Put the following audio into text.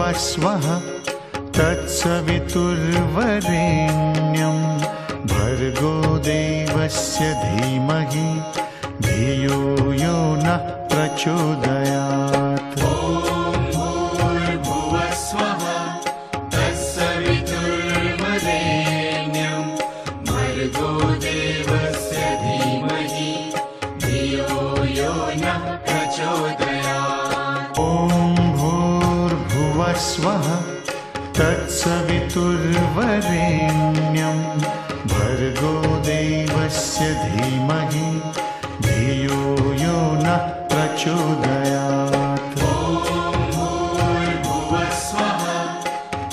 भूर्भुवस्वः तत्सवितुर्वरेण्यं भर्गो देवस्य धीमहि धियो यो नः प्रचोदयात्। ॐ भूर्भुवस्वः तत्सवितुर्वरेण्यं भर्गो देवस्य धीमहि धियो यो नः प्रचोदयात्। ॐ भूर्भुवस्वः तत्सवितुर्वरेण्यं